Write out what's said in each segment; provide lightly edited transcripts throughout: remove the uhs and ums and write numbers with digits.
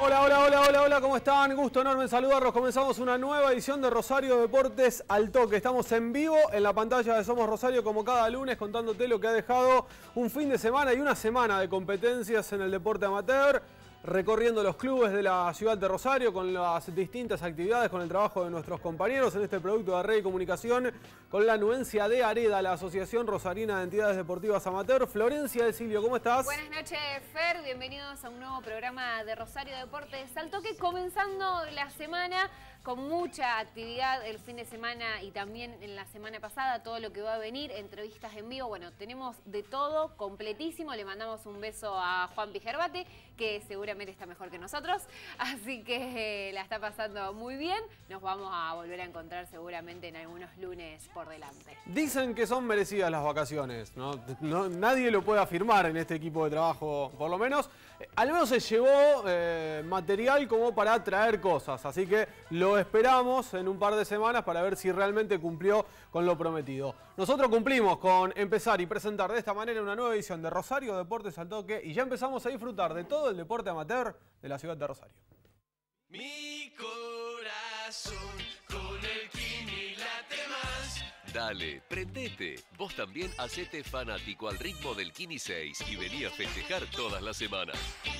Hola, hola, hola, hola, hola, ¿cómo están? Gusto enorme en saludarlos. Comenzamos una nueva edición de Rosario Deportes al Toque. Estamos en vivo en la pantalla de Somos Rosario como cada lunes contándote lo que ha dejado un fin de semana y una semana de competencias en el deporte amateur. Recorriendo los clubes de la ciudad de Rosario con las distintas actividades, con el trabajo de nuestros compañeros en este producto de Red y Comunicación, con la anuencia de AREDA, la Asociación Rosarina de Entidades Deportivas Amateur. Florencia de Silvio, ¿cómo estás? Buenas noches, Fer. Bienvenidos a un nuevo programa de Rosario Deportes al Toque, comenzando la semana con mucha actividad el fin de semana y también en la semana pasada, todo lo que va a venir, entrevistas en vivo. Bueno, tenemos de todo, completísimo. Le mandamos un beso a Juan Pijerbate, que seguramente está mejor que nosotros, así que la está pasando muy bien. Nos vamos a volver a encontrar seguramente en algunos lunes por delante. Dicen que son merecidas las vacaciones, ¿no? Nadie lo puede afirmar en este equipo de trabajo, por lo menos. Al menos se llevó material como para traer cosas, así que lo esperamos en un par de semanas para ver si realmente cumplió con lo prometido. Nosotros cumplimos con empezar y presentar de esta manera una nueva edición de Rosario Deportes al Toque y ya empezamos a disfrutar de todo el deporte amateur de la ciudad de Rosario. Mi corazón con el Kini late más. Dale, prendete. Vos también hacete fanático al ritmo del Kini 6 y vení a festejar todas las semanas.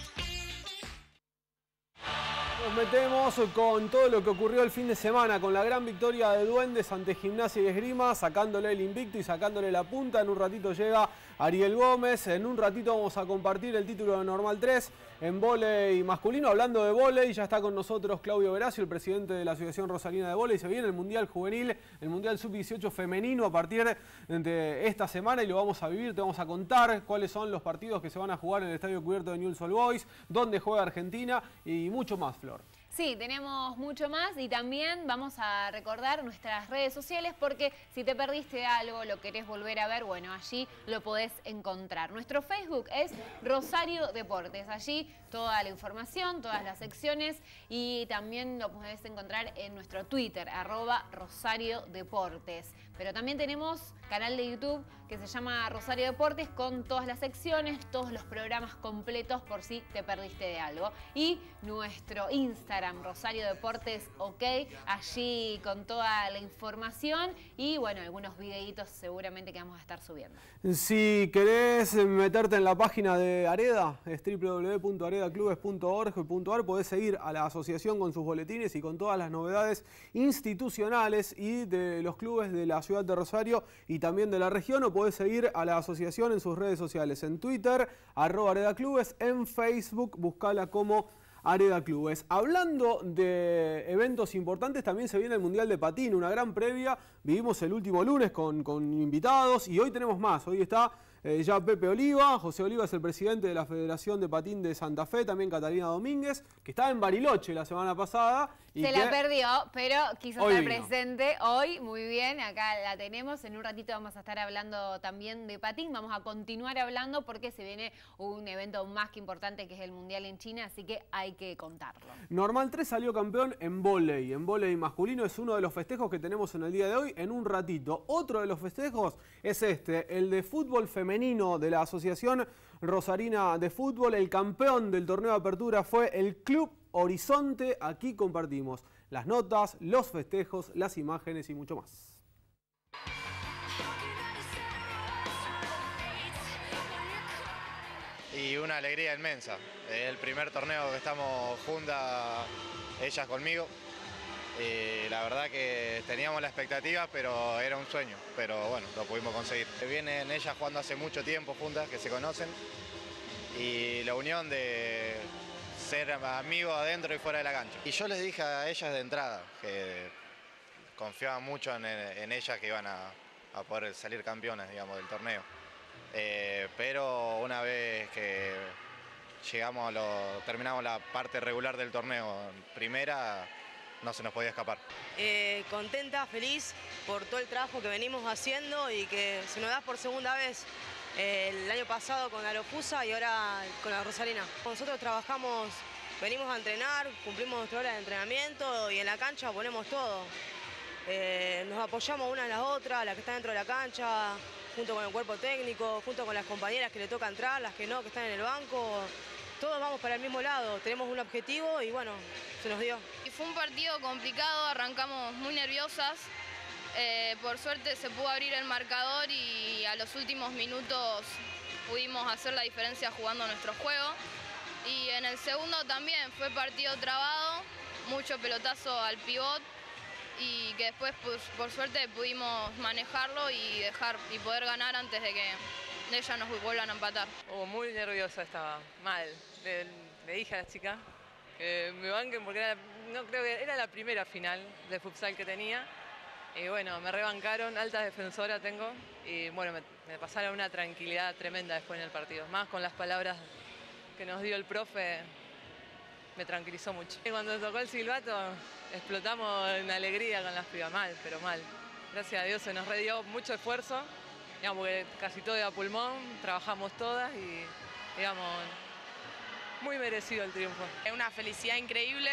Nos metemos con todo lo que ocurrió el fin de semana, con la gran victoria de Duendes ante Gimnasia y Esgrima, sacándole el invicto y sacándole la punta. En un ratito llega Ariel Gómez, en un ratito vamos a compartir el título de Normal 3 en vóley masculino. Hablando de vóley, ya está con nosotros Claudio Veracio, el presidente de la Asociación Rosarina de Vóley. Se viene el Mundial Juvenil, el Mundial Sub-18 femenino a partir de esta semana y lo vamos a vivir. Te vamos a contar cuáles son los partidos que se van a jugar en el Estadio Cubierto de Newell's Old Boys, dónde juega Argentina y mucho más, Flor. Sí, tenemos mucho más y también vamos a recordar nuestras redes sociales porque si te perdiste algo, lo querés volver a ver, bueno, allí lo podés encontrar. Nuestro Facebook es Rosario Deportes, allí toda la información, todas las secciones y también lo podés encontrar en nuestro Twitter, @Rosario Deportes. Pero también tenemos canal de YouTube que se llama Rosario Deportes con todas las secciones, todos los programas completos por si te perdiste de algo. Y nuestro Instagram, Rosario Deportes OK, allí con toda la información y bueno, algunos videitos seguramente que vamos a estar subiendo. Si querés meterte en la página de AREDA, es www.aredaclubes.org.ar, podés seguir a la asociación con sus boletines y con todas las novedades institucionales y de los clubes de la ciudad de Rosario y también de la región, o podés seguir a la asociación en sus redes sociales, en Twitter, @AredaClubes, en Facebook, buscala como Areda Clubes. Hablando de eventos importantes, también se viene el Mundial de Patín, una gran previa. Vivimos el último lunes con invitados y hoy tenemos más. Hoy está ya Pepe Oliva. José Oliva es el presidente de la Federación de Patín de Santa Fe, también Catalina Domínguez, que estaba en Bariloche la semana pasada. Y se la perdió, pero quiso estar vino. presente hoy. Muy bien, acá la tenemos. En un ratito vamos a estar hablando también de patín. Vamos a continuar hablando porque se viene un evento más que importante que es el Mundial en China, así que hay que contarlo. Normal 3 salió campeón en vóley masculino. Es uno de los festejos que tenemos en el día de hoy, en un ratito. Otro de los festejos es el de fútbol femenino de la Asociación Rosarina de Fútbol. El campeón del torneo de apertura fue el Club Horizonte. Aquí compartimos las notas, los festejos, las imágenes y mucho más. Y una alegría inmensa. El primer torneo que estamos juntas, ellas conmigo. Y la verdad que teníamos la expectativa, pero era un sueño. Pero bueno, lo pudimos conseguir. Vienen ellas jugando hace mucho tiempo juntas, que se conocen. Y la unión de ser amigos adentro y fuera de la cancha. Y yo les dije a ellas de entrada que confiaba mucho en ellas que iban a poder salir campeonas, digamos, del torneo. Pero una vez que terminamos la parte regular del torneo en primera, no se nos podía escapar. Contenta, feliz por todo el trabajo que venimos haciendo y que se nos da por segunda vez. El año pasado con la Lofusa y ahora con la Rosarina. Nosotros trabajamos, venimos a entrenar, cumplimos nuestra hora de entrenamiento y en la cancha ponemos todo. Nos apoyamos una a la otra, la que está dentro de la cancha, junto con el cuerpo técnico, junto con las compañeras que le toca entrar, las que no, que están en el banco. todos vamos para el mismo lado, tenemos un objetivo y bueno, se nos dio. Y fue un partido complicado, arrancamos muy nerviosas. Por suerte se pudo abrir el marcador y a los últimos minutos pudimos hacer la diferencia jugando nuestro juego. Y en el segundo también fue partido trabado, mucho pelotazo al pivot y que después pues, por suerte pudimos manejarlo y poder ganar antes de que ellas nos vuelvan a empatar. Muy nerviosa estaba, mal. Le dije a la chica que me banquen porque no creo que era la primera final de futsal que tenía. Y bueno, me rebancaron, alta defensora tengo y bueno, me pasaron una tranquilidad tremenda después en el partido. Más con las palabras que nos dio el profe, me tranquilizó mucho. Y cuando tocó el silbato, explotamos en alegría con las pibas, mal, pero mal. Gracias a Dios se nos dio mucho esfuerzo, digamos, porque casi todo iba a pulmón, trabajamos todas y digamos, muy merecido el triunfo. Es una felicidad increíble.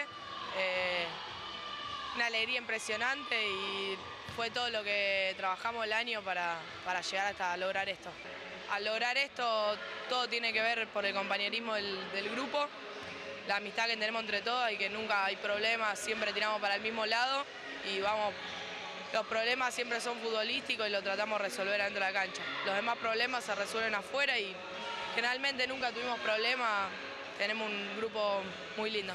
Una alegría impresionante y fue todo lo que trabajamos el año para llegar hasta lograr esto. Al lograr esto todo tiene que ver por el compañerismo del grupo, la amistad que tenemos entre todos y que nunca hay problemas, siempre tiramos para el mismo lado y vamos, los problemas siempre son futbolísticos y lo tratamos de resolver adentro de la cancha. Los demás problemas se resuelven afuera y generalmente nunca tuvimos problemas, tenemos un grupo muy lindo.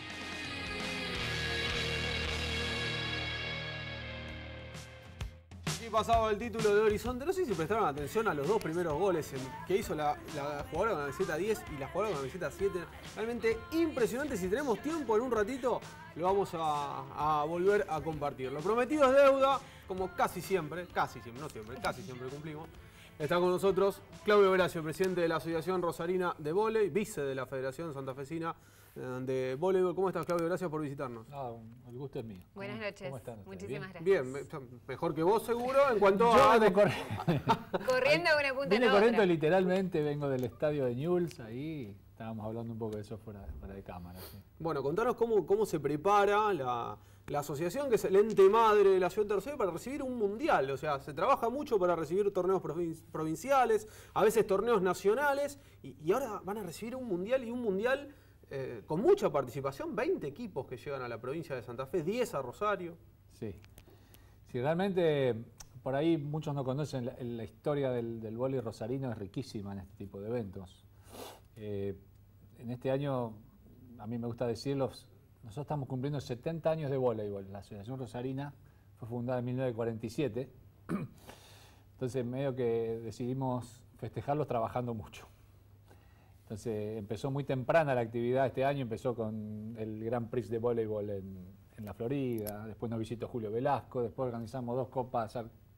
Pasado el título de Horizonte, no sé si prestaron atención a los dos primeros goles que hizo la jugadora con la camiseta 10 y la jugadora con la camiseta 7. Realmente impresionante. Si tenemos tiempo en un ratito, lo vamos a volver a compartir. Lo prometido es deuda, como casi siempre, no siempre, casi siempre cumplimos. Está con nosotros Claudio Veracio, presidente de la Asociación Rosarina de Vóley, vice de la Federación Santafesina de Voleibol. ¿Cómo estás, Claudio? Gracias por visitarnos. El gusto es mío. Buenas noches. ¿Cómo están? Muchísimas gracias. Bien, mejor que vos seguro en cuanto corriendo de una punta a la corriendo otra. Literalmente, vengo del estadio de Newell's, ahí estábamos hablando un poco de eso fuera de cámara. ¿Sí? Bueno, contanos cómo se prepara la asociación, que es el ente madre de la ciudad de Rosario, para recibir un mundial. O sea, se trabaja mucho para recibir torneos provinciales, a veces torneos nacionales, y ahora van a recibir un mundial y un mundial con mucha participación, 20 equipos que llegan a la provincia de Santa Fe, 10 a Rosario. Sí, realmente por ahí muchos no conocen la historia del vóley rosarino, es riquísima en este tipo de eventos. En este año, a mí me gusta decirlo, nosotros estamos cumpliendo 70 años de voleibol. La Asociación Rosarina fue fundada en 1947, entonces medio que decidimos festejarlos trabajando mucho. Entonces empezó muy temprana la actividad este año, empezó con el Grand Prix de voleibol en la Florida, después nos visitó Julio Velasco, después organizamos 2 copas,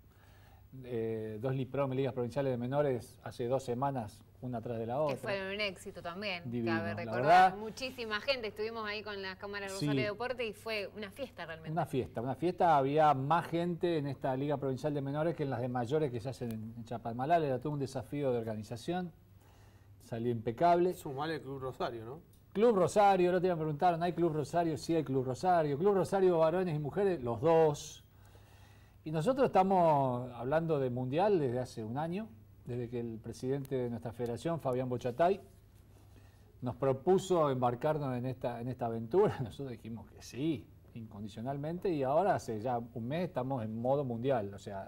2 ligas provinciales de menores hace 2 semanas, una atrás de la otra. Que fueron un éxito también, divino, cabe recordar. verdad, muchísima gente, estuvimos ahí con las cámaras de Rosario de Deporte y fue una fiesta realmente. Una fiesta, había más gente en esta liga provincial de menores que en las de mayores que se hacen en Chapalmalal, era todo un desafío de organización. Salió impecable. Sumale el Club Rosario, ¿no? Club Rosario, el otro día me preguntaron, ¿hay Club Rosario? Sí, hay Club Rosario. Club Rosario, varones y mujeres, los dos. Y nosotros estamos hablando de mundial desde hace un año, desde que el presidente de nuestra federación, Fabián Bochatay, nos propuso embarcarnos en esta aventura. Nosotros dijimos que sí, incondicionalmente, y ahora hace ya un mes estamos en modo mundial. O sea,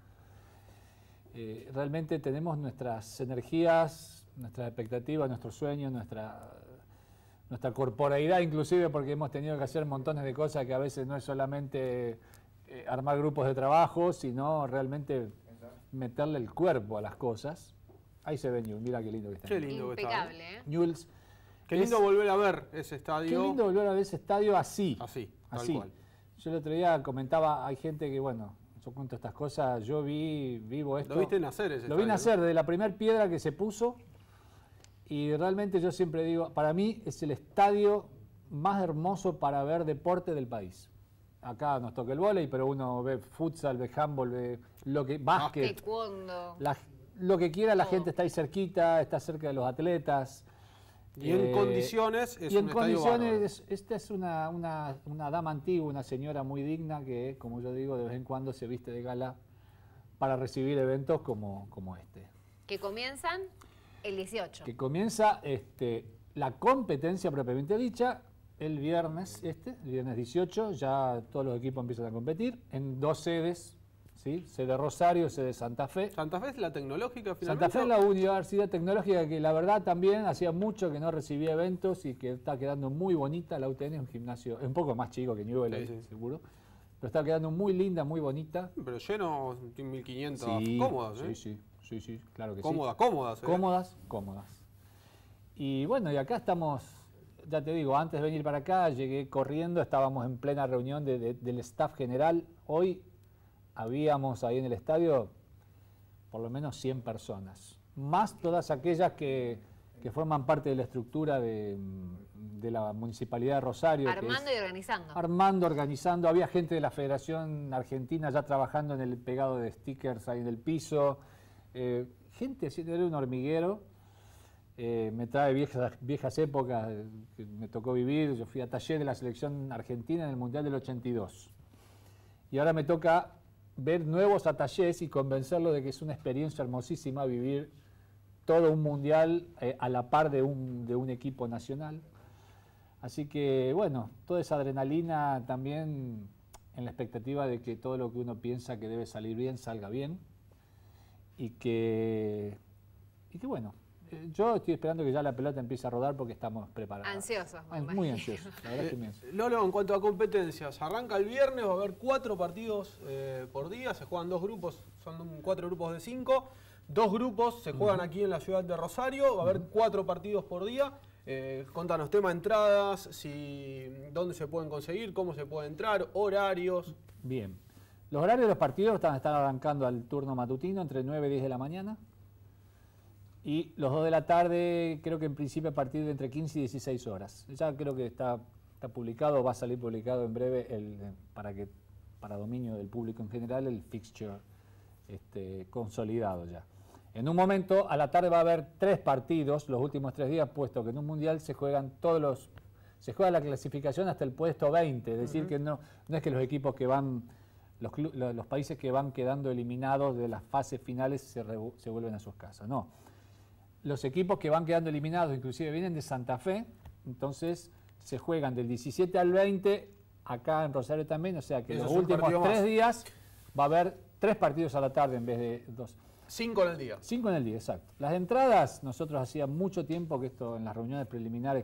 realmente tenemos nuestras energías, nuestras expectativas, nuestros sueños, nuestra corporeidad inclusive, porque hemos tenido que hacer montones de cosas que a veces no es solamente armar grupos de trabajo, sino realmente meterle el cuerpo a las cosas. Ahí se ve Newell's, mira qué lindo que está. Qué lindo que está. Impecable, ¿eh? Newell's. Qué lindo volver a ver ese estadio. Qué lindo volver a ver ese estadio así. Así. Cual. Yo el otro día comentaba, hay gente que, bueno, yo cuento estas cosas, yo vivo esto. Lo viste nacer ese estadio. Lo vi nacer, ¿no? De la primera piedra que se puso. Y realmente yo siempre digo, para mí es el estadio más hermoso para ver deporte del país. Acá nos toca el vóley, pero uno ve futsal, ve handball, ve básquet. Taekwondo. Lo que quiera, la gente está ahí cerquita, está cerca de los atletas. Y en condiciones es un estadio bárbaro. Esta es una dama antigua, una señora muy digna que, como yo digo, de vez en cuando se viste de gala para recibir eventos como este. Que comienzan el 18. Que comienza la competencia propiamente dicha, el viernes el viernes 18, ya todos los equipos empiezan a competir en 2 sedes, ¿sí? Sede Rosario, sede Santa Fe. ¿Santa Fe es la tecnológica finalmente? Santa Fe es la universidad tecnológica que la verdad también hacía mucho que no recibía eventos y que está quedando muy bonita. La UTN es un gimnasio, es un poco más chico que Newell, Sí. seguro, pero está quedando muy linda, muy bonita. Pero lleno, 1500 Sí, cómodas, ¿eh? sí, claro que Cómodas, sí. cómodas, ¿eh? Cómodas. Y bueno, y acá estamos, ya te digo, antes de venir para acá, llegué corriendo, estábamos en plena reunión del staff general. Hoy habíamos ahí en el estadio por lo menos 100 personas, más todas aquellas que forman parte de la estructura de la Municipalidad de Rosario. Armando y organizando. Armando, organizando. Había gente de la Federación Argentina ya trabajando en el pegado de stickers ahí en el piso. Gente, era un hormiguero. Me trae viejas épocas que me tocó vivir. Yo fui a taller de la selección argentina en el Mundial del 82. Y ahora me toca ver nuevos atallés y convencerlo de que es una experiencia hermosísima vivir todo un mundial a la par de un equipo nacional. Así que, bueno, toda esa adrenalina también en la expectativa de que todo lo que uno piensa que debe salir bien, salga bien. Y que bueno, yo estoy esperando que ya la pelota empiece a rodar porque estamos preparados. Ansiosos. Muy ansiosos, la verdad que muy ansiosos. Lolo, en cuanto a competencias, arranca el viernes, va a haber 4 partidos por día, se juegan 2 grupos, son 4 grupos de 5, 2 grupos se juegan aquí en la ciudad de Rosario, va a haber 4 partidos por día. Contanos, tema entradas, dónde se pueden conseguir, cómo se puede entrar, horarios. Bien, los horarios de los partidos están arrancando al turno matutino entre 9 y 10 de la mañana. Y los 2 de la tarde, creo que en principio a partir de entre 15 y 16 horas. Ya creo que está publicado, va a salir publicado en breve para dominio del público en general el fixture consolidado ya. En un momento, a la tarde va a haber 3 partidos, los últimos 3 días, puesto que en un mundial se juegan se juega la clasificación hasta el puesto 20, es decir, que no es que los equipos que van, los países que van quedando eliminados de las fases finales se vuelven a sus casas, no. Los equipos que van quedando eliminados inclusive vienen de Santa Fe, entonces se juegan del 17 al 20, acá en Rosario también, o sea que los últimos 3 días va a haber 3 partidos a la tarde en vez de 2. 5 en el día. 5 en el día, exacto. Las entradas, nosotros hacía mucho tiempo que esto en las reuniones preliminares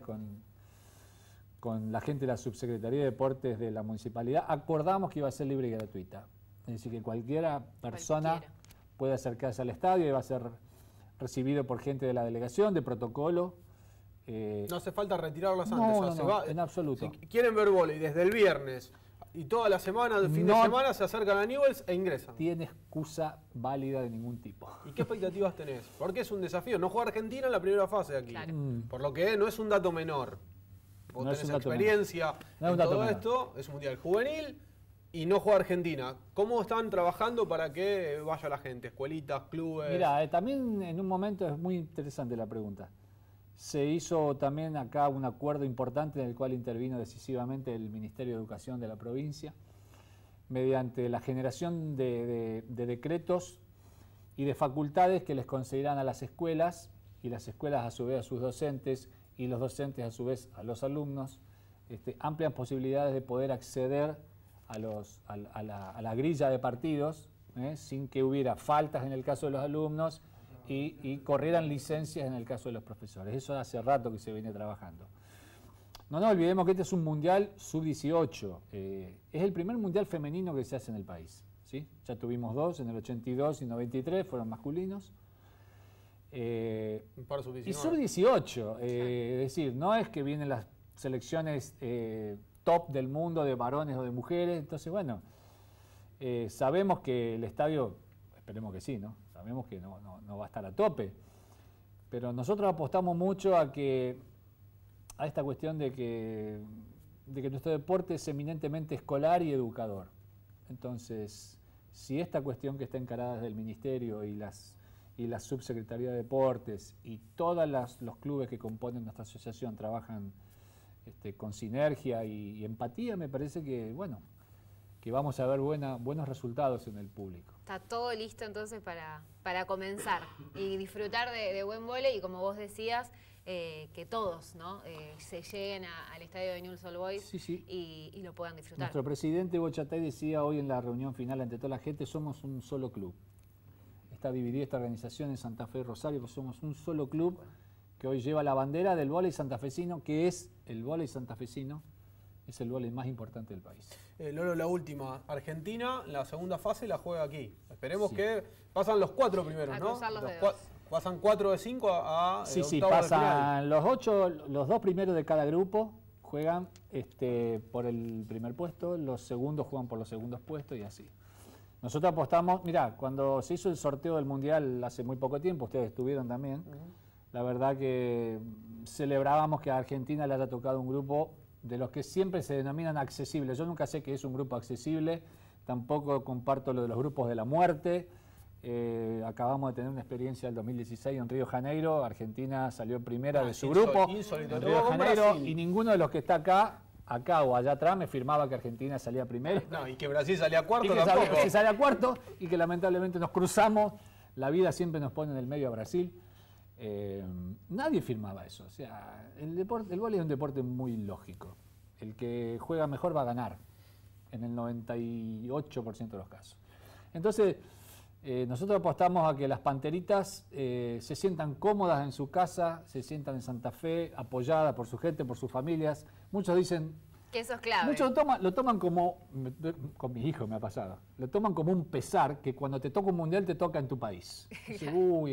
con la gente de la Subsecretaría de Deportes de la Municipalidad, acordamos que iba a ser libre y gratuita. Es decir, que cualquiera persona puede acercarse al estadio y va a ser recibido por gente de la delegación, de protocolo. No hace falta retirarlas antes. No, en absoluto. Si quieren ver vóley desde el viernes y toda la semana, el fin de semana, se acercan a Newell's e ingresan. Tiene excusa válida de ningún tipo. ¿Y qué expectativas tenés? Porque es un desafío. No juega Argentina en la primera fase de aquí. Claro. Por lo que no es un dato menor. Vos No es tenés un dato experiencia menor. en todo esto. Es un mundial juvenil y no juega Argentina. ¿Cómo están trabajando para que vaya la gente? ¿Escuelitas, clubes? Mira, también en un momento es muy interesante la pregunta. Se hizo también acá un acuerdo importante en el cual intervino decisivamente el Ministerio de Educación de la provincia mediante la generación de decretos y de facultades que les concederán a las escuelas y las escuelas a su vez a sus docentes y los docentes a su vez a los alumnos amplias posibilidades de poder acceder a la grilla de partidos sin que hubiera faltas en el caso de los alumnos y corrieran licencias en el caso de los profesores. Eso hace rato que se viene trabajando. No nos olvidemos que este es un mundial sub-18. Es el primer mundial femenino que se hace en el país, ¿sí? Ya tuvimos 2, en el 82 y 93, fueron masculinos. Y sub-18, es decir, no es que vienen las selecciones top del mundo de varones o de mujeres. Entonces, bueno, sabemos que el estadio, esperemos que sí, ¿no? Sabemos que no va a estar a tope. Pero nosotros apostamos mucho a esta cuestión de que nuestro deporte es eminentemente escolar y educador. Entonces, si esta cuestión que está encarada desde el Ministerio y la Subsecretaría de Deportes y todos los clubes que componen nuestra asociación trabajan con sinergia y empatía, me parece que, bueno, que vamos a ver buenos resultados en el público. Está todo listo entonces para comenzar y disfrutar de buen vóley y como vos decías, que todos, ¿no? Se lleguen al estadio de Newell's Old Boys y lo puedan disfrutar. Nuestro presidente Bochatay decía hoy en la reunión final ante toda la gente, somos un solo club. Está dividida esta organización en Santa Fe y Rosario, pues somos un solo club que hoy lleva la bandera del vóley santafesino, que es el vóley santafesino, es el vóley más importante del país. Lolo, la última. Argentina, la segunda fase la juega aquí. Esperemos que pasan los 4 primeros, ¿no? Pasan 4 de 5 a sí, octavos de final. Pasan los 8, los 2 primeros de cada grupo juegan por el primer puesto, los segundos juegan por los segundos puestos y así. Nosotros apostamos, mirá, cuando se hizo el sorteo del Mundial hace muy poco tiempo, ustedes estuvieron también, la verdad que celebrábamos que a Argentina le haya tocado un grupo de los que siempre se denominan accesibles. Yo nunca sé qué es un grupo accesible, tampoco comparto lo de los grupos de la muerte. Acabamos de tener una experiencia del 2016 en Río de Janeiro. Argentina salió primera de su grupo en Río de Janeiro y ninguno de los que está acá o allá atrás me firmaba que Argentina salía primero. No, y que Brasil salía cuarto y que Brasil salía cuarto y que lamentablemente nos cruzamos. La vida siempre nos pone en el medio a Brasil. Nadie firmaba eso. O sea, el vóley es un deporte muy lógico. El que juega mejor va a ganar en el 98% de los casos. Entonces, nosotros apostamos a que las panteritas se sientan cómodas en su casa, se sientan en Santa Fe, apoyadas por su gente, por sus familias. Muchos dicen... Que eso es clave. Muchos lo toman como, con mis hijos me ha pasado, lo toman como un pesar que cuando te toca un mundial te toca en tu país. Dice, uy,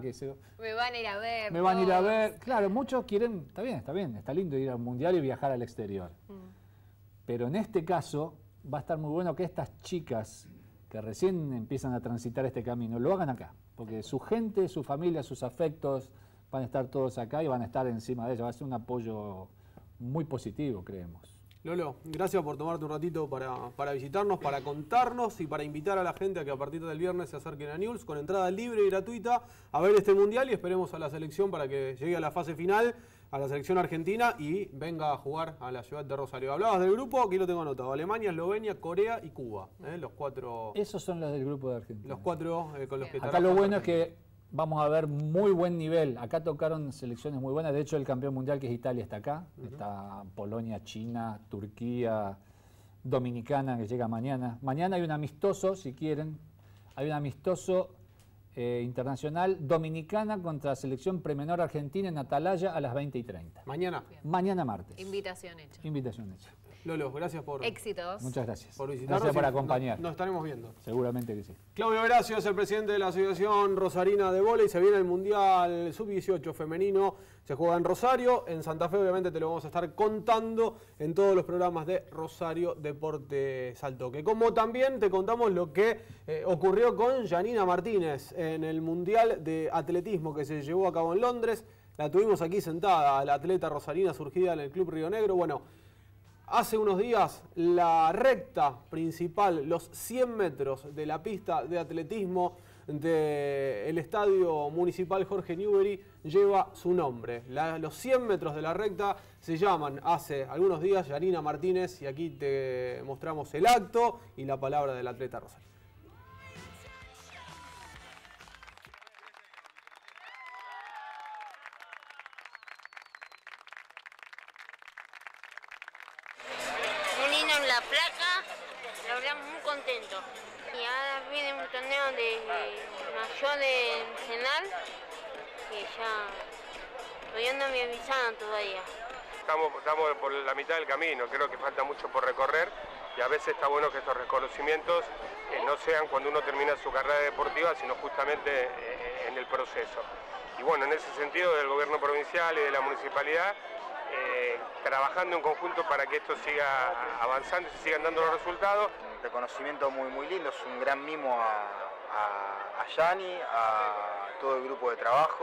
me van a ir a ver. Me van a ir a ver. Claro, muchos quieren, está bien, está lindo ir al mundial y viajar al exterior. Pero en este caso va a estar muy bueno que estas chicas que recién empiezan a transitar este camino lo hagan acá. Porque su gente, su familia, sus afectos van a estar todos acá y van a estar encima de ellos. Va a ser un apoyo muy positivo, creemos. Lolo, gracias por tomarte un ratito para visitarnos, para contarnos y para invitar a la gente a que a partir del viernes se acerquen a Newell's con entrada libre y gratuita a ver este mundial y esperemos a la selección para que llegue a la fase final, a la selección argentina y venga a jugar a la ciudad de Rosario. Hablabas del grupo, aquí lo tengo anotado, Alemania, Eslovenia, Corea y Cuba. Los 4... Esos son los del grupo de Argentina. Los 4 con los que acá lo bueno es que vamos a ver muy buen nivel. Acá tocaron selecciones muy buenas. De hecho, el campeón mundial que es Italia está acá. Está Polonia, China, Turquía, Dominicana que llega mañana. Mañana hay un amistoso, si quieren. Hay un amistoso internacional Dominicana contra selección premenor argentina en Atalaya a las 20:30. Mañana. Mañana martes. Invitación hecha. Invitación hecha. Lolo, gracias por... Éxitos. Muchas gracias. Por visitarnos. Gracias por acompañar. Nos estaremos viendo. Seguramente que sí. Claudio Veracio es el presidente de la Asociación Rosarina de Vóley. Se viene el Mundial Sub-18 femenino. Se juega en Rosario. En Santa Fe, obviamente, te lo vamos a estar contando en todos los programas de Rosario Deportes al Toque. Como también te contamos lo que ocurrió con Yanina Martínez en el Mundial de Atletismo que se llevó a cabo en Londres. La tuvimos aquí sentada, a la atleta rosarina surgida en el Club Río Negro. Bueno, hace unos días la recta principal, los 100 metros de la pista de atletismo del Estadio Municipal Jorge Newbery lleva su nombre. Los 100 metros de la recta se llaman hace algunos días Yanina Martínez y aquí te mostramos el acto y la palabra del atleta rosarino. La placa, la verdad muy contento. Y ahora viene un torneo de mayor de nacional que ya todavía no me avisaron todavía. Estamos por la mitad del camino, creo que falta mucho por recorrer y a veces está bueno que estos reconocimientos no sean cuando uno termina su carrera deportiva, sino justamente en el proceso. Y bueno, en ese sentido del gobierno provincial y de la municipalidad, trabajando en conjunto para que esto siga avanzando y se sigan dando los resultados. Un reconocimiento muy lindo, es un gran mimo a Yani, a todo el grupo de trabajo,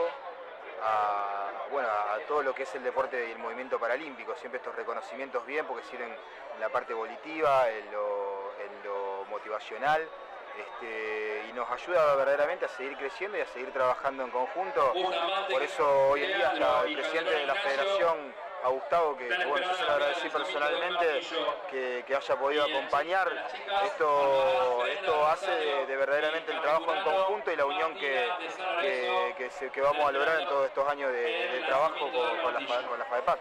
a todo lo que es el deporte y el movimiento paralímpico. Siempre estos reconocimientos bien porque sirven en la parte volitiva, en lo motivacional. Y nos ayuda verdaderamente a seguir creciendo y a seguir trabajando en conjunto. Por eso hoy en día hasta el presidente de la federación a Gustavo, que bueno, yo se lo agradecí personalmente que haya podido acompañar. Esto hace de verdaderamente el trabajo en conjunto y la unión que vamos a lograr en todos estos años de trabajo con la FADEPAC.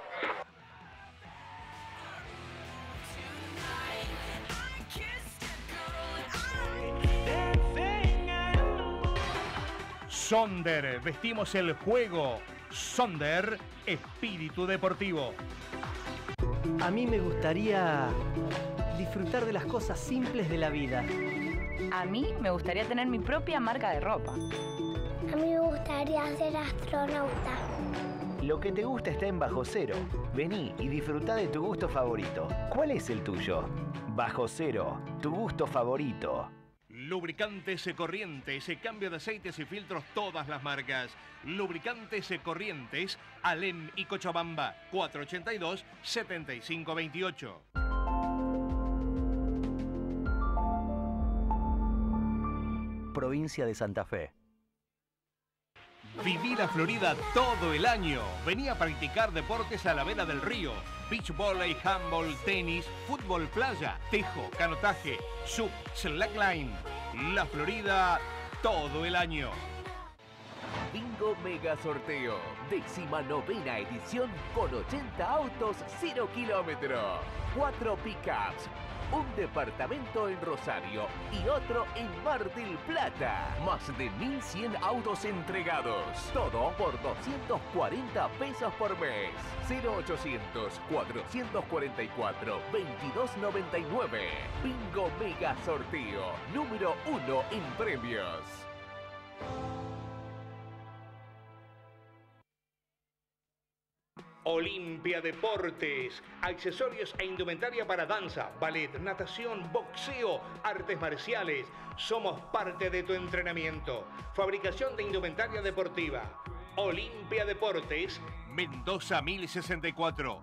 Sonder, vestimos el juego. Sonder, espíritu deportivo. A mí me gustaría disfrutar de las cosas simples de la vida. A mí me gustaría tener mi propia marca de ropa. A mí me gustaría ser astronauta. Lo que te gusta está en Bajo Cero. Vení y disfruta de tu gusto favorito. ¿Cuál es el tuyo? Bajo Cero, tu gusto favorito. Lubricantes Corrientes, cambio de aceites y filtros todas las marcas. Lubricantes Corrientes, Alem y Cochabamba, 482-7528. Provincia de Santa Fe. Viví la Florida todo el año. Vení a practicar deportes a la vera del río. Beach volley, handball, tenis, fútbol playa, tejo, canotaje, sub, slackline. La Florida todo el año. Bingo Mega Sorteo, 19ª edición con 80 autos 0 kilómetros, 4 pickups, un departamento en Rosario y otro en Mar del Plata. Más de 1.100 autos entregados. Todo por 240 pesos por mes. 0800-444-2299. Bingo Mega Sorteo, número 1 en premios. Olimpia Deportes, accesorios e indumentaria para danza, ballet, natación, boxeo, artes marciales. Somos parte de tu entrenamiento. Fabricación de indumentaria deportiva. Olimpia Deportes, Mendoza 1064,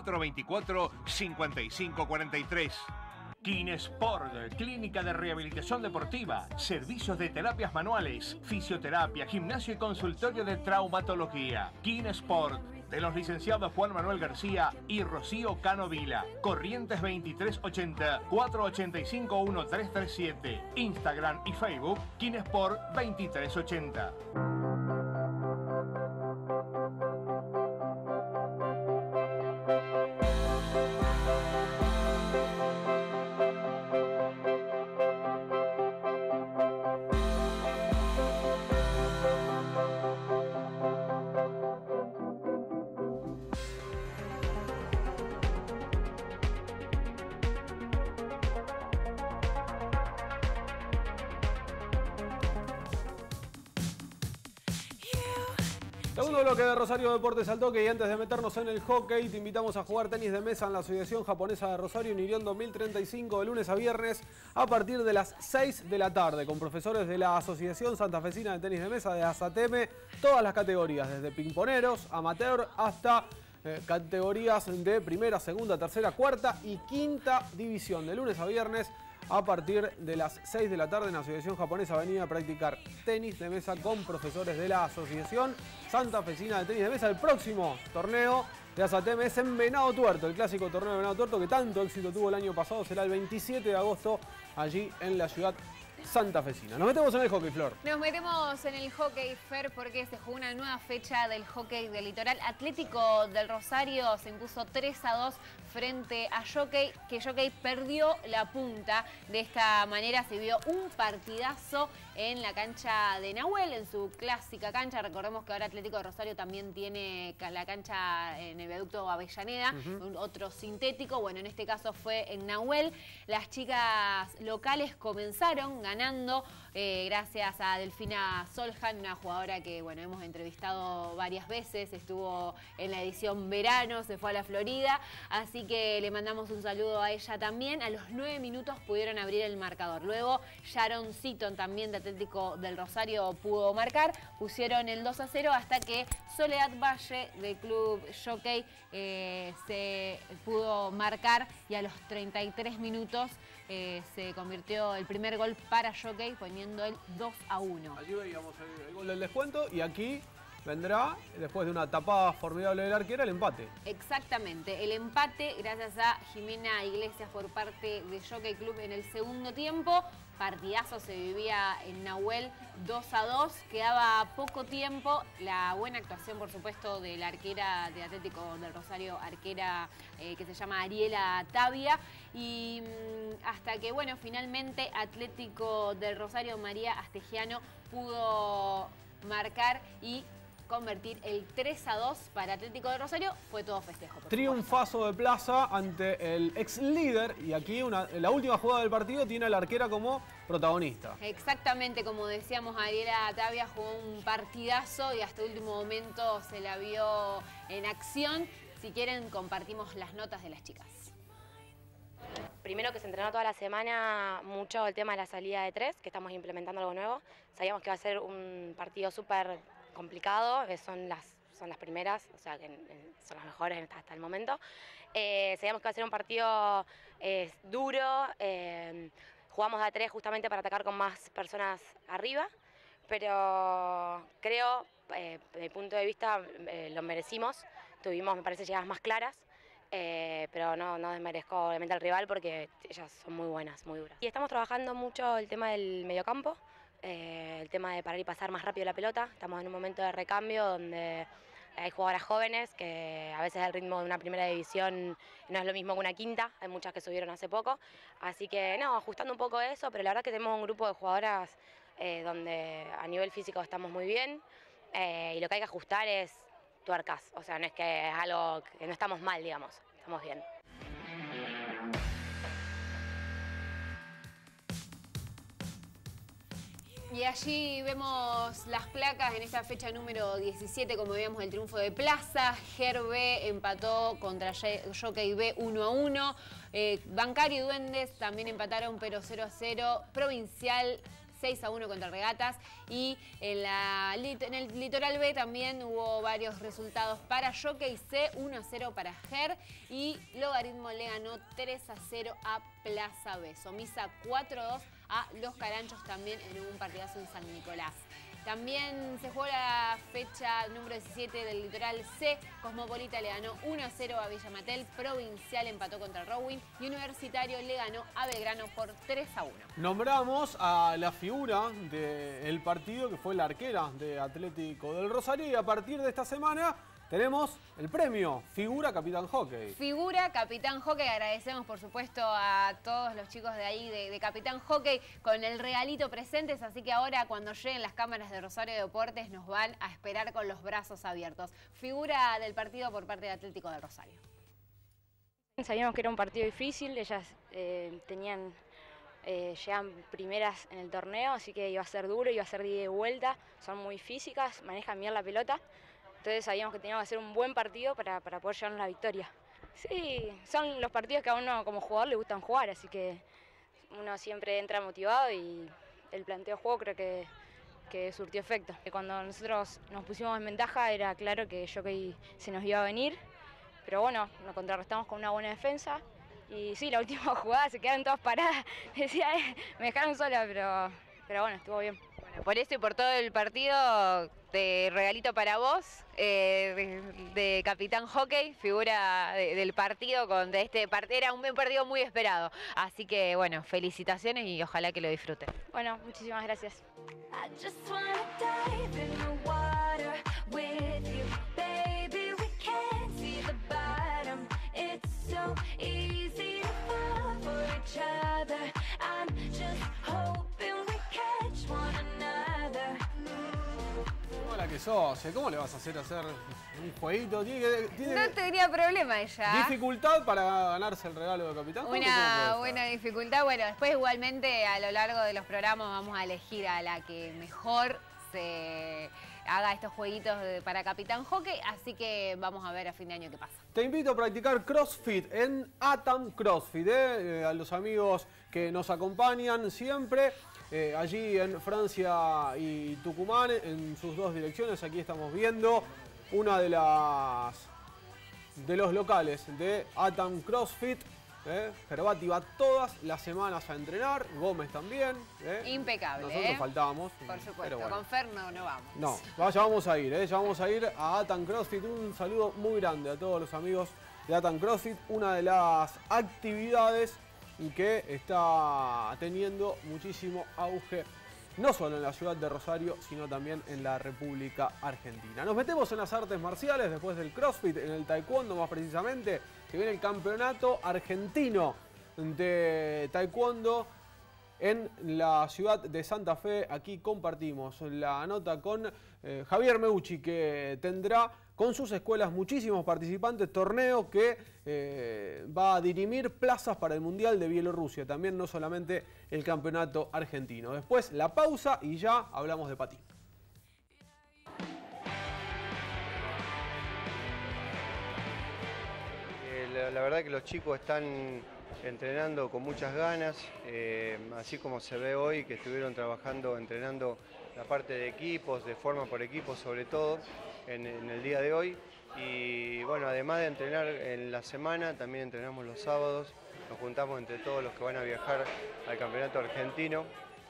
424-5543. Kinesport, clínica de rehabilitación deportiva, servicios de terapias manuales, fisioterapia, gimnasio y consultorio de traumatología. Kinesport, de los licenciados Juan Manuel García y Rocío Cano Vila. Corrientes 2380 485 1337. Instagram y Facebook Kinesport 2380. Segundo bloque de Rosario Deportes al Toque, y antes de meternos en el hockey, te invitamos a jugar tenis de mesa en la Asociación Japonesa de Rosario en Iriondo 1035 de lunes a viernes a partir de las 6 de la tarde con profesores de la Asociación Santafesina de Tenis de Mesa de ASATEME, todas las categorías, desde pingponeros, amateur hasta categorías de primera, segunda, tercera, cuarta y quinta división, de lunes a viernes. A partir de las 6 de la tarde en la Asociación Japonesa venía a practicar tenis de mesa con profesores de la Asociación Santafesina de Tenis de Mesa. El próximo torneo de ASATEME es en Venado Tuerto, el clásico torneo de Venado Tuerto que tanto éxito tuvo el año pasado. Será el 27 de agosto allí en la ciudad santafesina. Nos metemos en el hockey, Flor. Nos metemos en el hockey, Fer, porque se jugó una nueva fecha del hockey del litoral. Atlético del Rosario se impuso 3-2 frente a Jockey, que Jockey perdió la punta. De esta manera se vio un partidazo en la cancha de Nahuel, en su clásica cancha. Recordemos que ahora Atlético de Rosario también tiene la cancha en el viaducto Avellaneda, otro sintético. Bueno, en este caso fue en Nahuel. Las chicas locales comenzaron ganando gracias a Delfina Soljan, una jugadora que bueno, hemos entrevistado varias veces, estuvo en la edición verano, se fue a la Florida, así que le mandamos un saludo a ella también. A los 9 minutos pudieron abrir el marcador. Luego Sharon Seaton, también de Atlético del Rosario, pudo marcar. Pusieron el 2-0 hasta que Soledad Valle del Club Jockey se pudo marcar, y a los 33 minutos se convirtió el primer gol para Jockey, poniendo el 2-1. Allí veíamos el gol del descuento y aquí vendrá, después de una tapada formidable del arquero, el empate. Exactamente, el empate gracias a Jimena Iglesias por parte de Jockey Club en el segundo tiempo. Partidazo se vivía en Nahuel, 2-2, quedaba poco tiempo. La buena actuación, por supuesto, de la arquera de Atlético del Rosario, arquera que se llama Ariela Tavia. Y hasta que, bueno, finalmente Atlético del Rosario, María Astegiano, pudo marcar y convertir el 3-2 para Atlético de Rosario. Fue todo festejo. Triunfazo de Plaza ante el ex líder, y aquí la última jugada del partido tiene a la arquera como protagonista. Exactamente, como decíamos, Ariela Tavia jugó un partidazo y hasta el último momento se la vio en acción. Si quieren, compartimos las notas de las chicas. Primero, que se entrenó toda la semana mucho el tema de la salida de 3, que estamos implementando algo nuevo. Sabíamos que va a ser un partido súper complicado, son las primeras, o sea, que son las mejores hasta el momento. Sabíamos que va a ser un partido duro, jugamos a 3 justamente para atacar con más personas arriba, pero creo, desde mi punto de vista, lo merecimos. Tuvimos, me parece, llegadas más claras, pero no desmerezco obviamente al rival porque ellas son muy buenas, muy duras. Y estamos trabajando mucho el tema del mediocampo, el tema de parar y pasar más rápido la pelota. Estamos en un momento de recambio donde hay jugadoras jóvenes que a veces el ritmo de una primera división no es lo mismo que una quinta, hay muchas que subieron hace poco, así que no, ajustando un poco eso, pero la verdad que tenemos un grupo de jugadoras donde a nivel físico estamos muy bien, y lo que hay que ajustar es tuercas, o sea, no es que es algo que no estamos mal, digamos, estamos bien. Y allí vemos las placas en esta fecha número 17, como veíamos el triunfo de Plaza. Gerbe empató contra Jockey B 1-1. Bancario y Duendes también empataron, pero 0-0. Provincial 6-1 contra Regatas. Y en el Litoral B también hubo varios resultados para Jockey C, 1-0 para Ger. Y Logaritmo le ganó 3-0 a Plaza B. Somisa 4-2 a Los Caranchos, también en un partidazo en San Nicolás. También se jugó la fecha número 17 del Litoral C. Cosmopolita le ganó 1-0 a Villa Matel. Provincial empató contra Rowing. Y Universitario le ganó a Belgrano por 3-1. Nombramos a la figura del partido, que fue la arquera de Atlético del Rosario. Y a partir de esta semana tenemos el premio Figura Capitán Hockey. Figura Capitán Hockey. Agradecemos, por supuesto, a todos los chicos de ahí de Capitán Hockey con el regalito presentes. Así que ahora, cuando lleguen las cámaras de Rosario Deportes, nos van a esperar con los brazos abiertos. Figura del partido por parte de Atlético del Rosario. Sabíamos que era un partido difícil. Ellas llegan primeras en el torneo, así que iba a ser duro, iba a ser de ida y vuelta. Son muy físicas, manejan bien la pelota. Entonces sabíamos que teníamos que hacer un buen partido para poder llevarnos la victoria. Sí, son los partidos que a uno como jugador le gustan jugar, así que uno siempre entra motivado y el planteo de juego creo que surtió efecto. Cuando nosotros nos pusimos en ventaja era claro que Jockey se nos iba a venir, pero bueno, nos contrarrestamos con una buena defensa. Y sí, la última jugada se quedaron todas paradas, decía, me dejaron sola, pero bueno, estuvo bien. Bueno, por eso y por todo el partido, de regalito para vos, de Capitán Hockey, figura del partido contra este partido. Era un partido muy esperado. Así que, bueno, felicitaciones y ojalá que lo disfruten. Bueno, muchísimas gracias. Que sos, ¿cómo le vas a hacer un jueguito? No tendría problema ella. ¿Dificultad para ganarse el regalo de Capitán? Una buena dificultad. Bueno, después igualmente a lo largo de los programas vamos a elegir a la que mejor se haga estos jueguitos para Capitán Hockey, así que vamos a ver a fin de año qué pasa. Te invito a practicar CrossFit en Atam CrossFit, a los amigos que nos acompañan siempre. Allí en Francia y Tucumán, en sus dos direcciones. Aquí estamos viendo una de los locales de Atam CrossFit. Gervati va todas las semanas a entrenar, Gómez también. Impecable. Nosotros faltábamos. Por supuesto, pero bueno. con Fer no vamos. No, ya vamos a ir, ya vamos a ir a Atan CrossFit. Un saludo muy grande a todos los amigos de Atan CrossFit, una de las actividades que está teniendo muchísimo auge, no solo en la ciudad de Rosario, sino también en la República Argentina. Nos metemos en las artes marciales después del CrossFit, en el taekwondo más precisamente. Se viene el campeonato argentino de taekwondo en la ciudad de Santa Fe. Aquí compartimos la nota con Javier Meucci, que tendrá con sus escuelas muchísimos participantes, torneo que va a dirimir plazas para el Mundial de Bielorrusia, también no solamente el campeonato argentino. Después la pausa y ya hablamos de patín. La verdad que los chicos están entrenando con muchas ganas, así como se ve hoy que estuvieron trabajando, entrenando la parte de equipos, de forma por equipos sobre todo, en el día de hoy. Y bueno, además de entrenar en la semana, también entrenamos los sábados, nos juntamos entre todos los que van a viajar al campeonato argentino.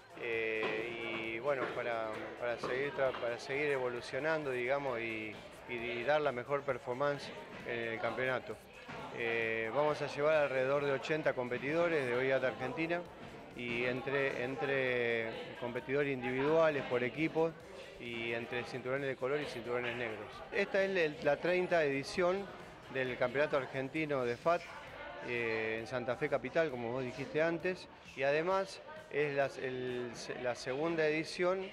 Y bueno, para seguir evolucionando, digamos, y dar la mejor performance en el campeonato. Vamos a llevar alrededor de 80 competidores de OIAT Argentina, y entre competidores individuales por equipos y entre cinturones de color y cinturones negros. Esta es la 30ª edición del Campeonato Argentino de FAT en Santa Fe Capital, como vos dijiste antes, y además es la segunda edición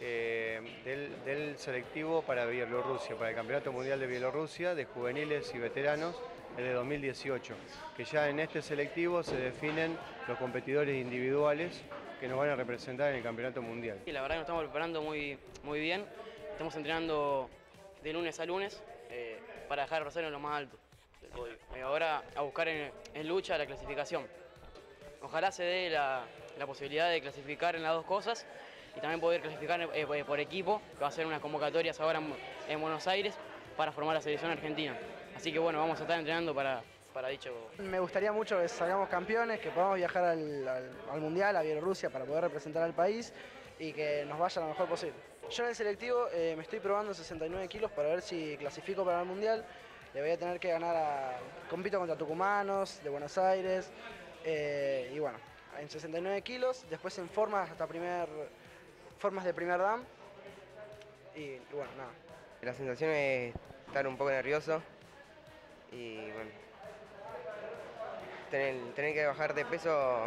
del selectivo para Bielorrusia, para el Campeonato Mundial de Bielorrusia de juveniles y veteranos, el de 2018, que ya en este selectivo se definen los competidores individuales que nos van a representar en el Campeonato Mundial. Y la verdad que nos estamos preparando muy bien, estamos entrenando de lunes a lunes para dejar a Rosario en lo más alto del podio. Ahora a buscar en lucha la clasificación. Ojalá se dé la posibilidad de clasificar en las dos cosas y también poder clasificar por equipo, que va a ser unas convocatorias ahora en Buenos Aires para formar la selección argentina. Así que bueno, vamos a estar entrenando para dicho. Me gustaría mucho que salgamos campeones, que podamos viajar al Mundial, a Bielorrusia, para poder representar al país y que nos vaya lo mejor posible. Yo en el selectivo me estoy probando 69 kilos para ver si clasifico para el Mundial. Le voy a tener que ganar compito contra tucumanos de Buenos Aires y bueno, en 69 kilos, después en formas de primer dan y bueno, nada. La sensación es estar un poco nervioso y bueno, tener que bajar de peso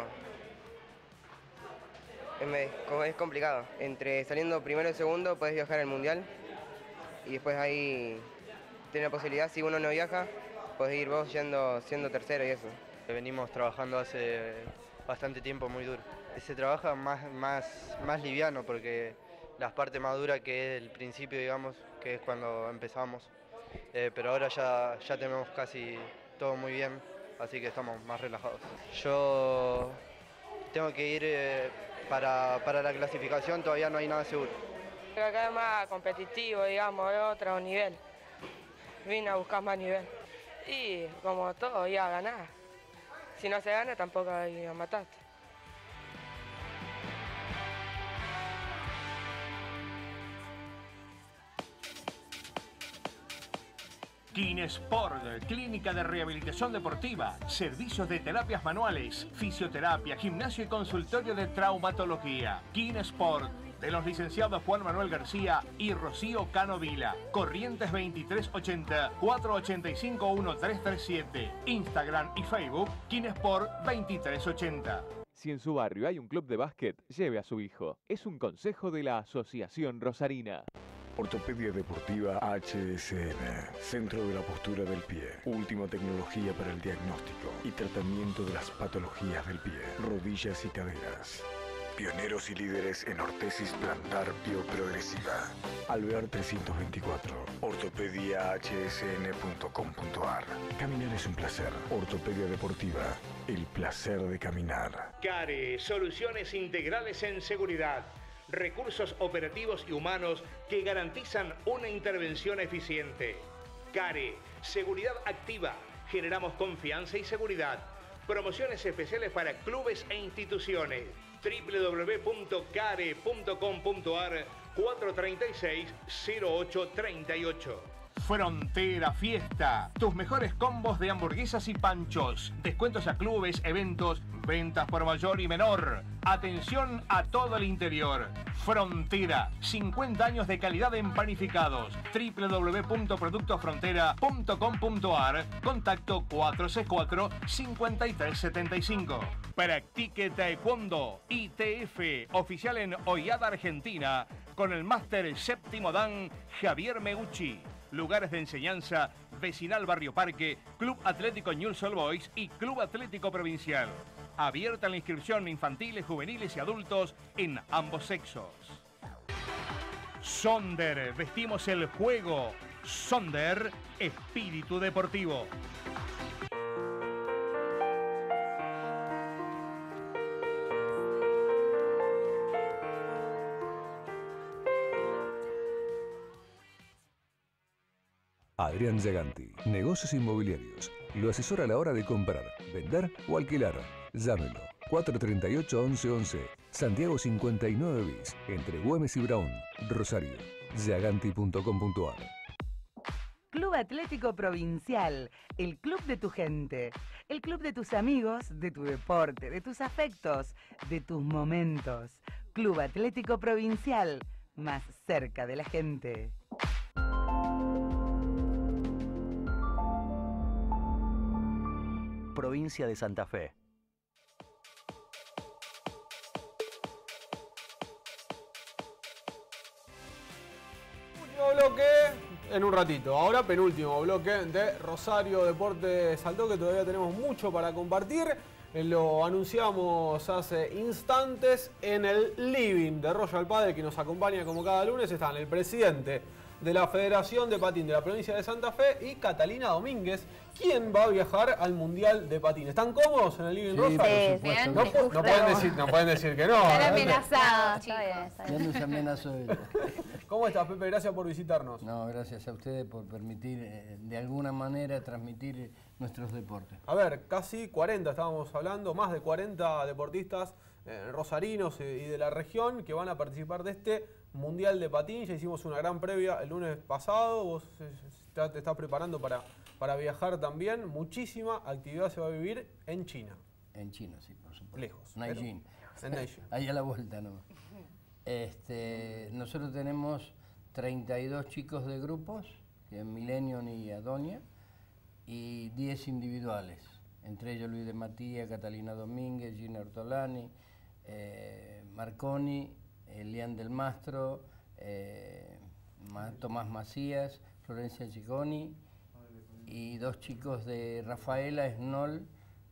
es complicado. Entre saliendo primero y segundo puedes viajar al Mundial y después ahí tener la posibilidad, si uno no viaja, puedes ir vos siendo tercero y eso. Venimos trabajando hace bastante tiempo muy duro. Se trabaja más liviano porque la parte más dura que es el principio, digamos, que es cuando empezamos. Pero ahora ya tenemos casi todo muy bien, así que estamos más relajados. Yo tengo que ir para la clasificación, todavía no hay nada seguro. Acá es más competitivo, digamos, es otro nivel. Vine a buscar más nivel. Y como todo, ya a ganar. Si no se gana, tampoco hay a matarte. KineSport, clínica de rehabilitación deportiva, servicios de terapias manuales, fisioterapia, gimnasio y consultorio de traumatología. KineSport, de los licenciados Juan Manuel García y Rocío Cano Vila. Corrientes 2380 485 1337. Instagram y Facebook KineSport 2380. Si en su barrio hay un club de básquet, lleve a su hijo. Es un consejo de la Asociación Rosarina. Ortopedia Deportiva HSN, Centro de la Postura del Pie. Última tecnología para el diagnóstico y tratamiento de las patologías del pie, rodillas y caderas. Pioneros y líderes en ortesis plantar bioprogresiva. Alvear 324. ortopediahsn.com.ar. Caminar es un placer. Ortopedia Deportiva, el placer de caminar. CARE, soluciones integrales en seguridad. Recursos operativos y humanos que garantizan una intervención eficiente. CARE, seguridad activa. Generamos confianza y seguridad. Promociones especiales para clubes e instituciones. www.care.com.ar 436-0838. Frontera Fiesta. Tus mejores combos de hamburguesas y panchos. Descuentos a clubes, eventos, ventas por mayor y menor. Atención a todo el interior. Frontera. 50 años de calidad en panificados. www.productosfrontera.com.ar. Contacto 464-5375. Practique Taekwondo. ITF. Oficial en Ollada, Argentina. Con el máster séptimo Dan Javier Meucci. Lugares de enseñanza: Vecinal Barrio Parque, Club Atlético Newell's Old Boys y Club Atlético Provincial. Abierta la inscripción infantiles, juveniles y adultos en ambos sexos. Sonder, vestimos el juego. Sonder, espíritu deportivo. Adrián Giaganti, Negocios Inmobiliarios. Lo asesora a la hora de comprar, vender o alquilar. Llámelo. 438-1111. Santiago 59 bis. Entre Güemes y Brown. Rosario. Giaganti.com.ar. Club Atlético Provincial. El club de tu gente. El club de tus amigos, de tu deporte, de tus afectos, de tus momentos. Club Atlético Provincial. Más cerca de la gente. Provincia de Santa Fe. Último bloque en un ratito. Ahora penúltimo bloque de Rosario Deportes Salto, que todavía tenemos mucho para compartir. Lo anunciamos hace instantes en el living de Royal Padel, que nos acompaña como cada lunes. Están el presidente de la Federación de Patín de la provincia de Santa Fe y Catalina Domínguez, quien va a viajar al Mundial de Patín. ¿Están cómodos en el living Rosa? Sí, No pueden decir que no. Están amenazados, chicos. Ya nos amenazó ella. ¿Cómo estás, Pepe? Gracias por visitarnos. No, gracias a ustedes por permitir de alguna manera transmitir nuestros deportes. A ver, casi 40 estábamos hablando, más de 40 deportistas rosarinos y de la región que van a participar de este Mundial de Patín. Ya hicimos una gran previa el lunes pasado. Vos te estás preparando para viajar también. Muchísima actividad se va a vivir en China. En China, sí, por supuesto. Lejos. Nanjing. En Nanjing. Ahí a la vuelta, ¿no? Nosotros tenemos 32 chicos de grupos, que es Millennium y Adonia, y 10 individuales. Entre ellos Luis de Matías, Catalina Domínguez, Gina Ortolani, Marconi, Elian del Mastro, Tomás Macías, Florencia Chiconi y 2 chicos de Rafaela Esnol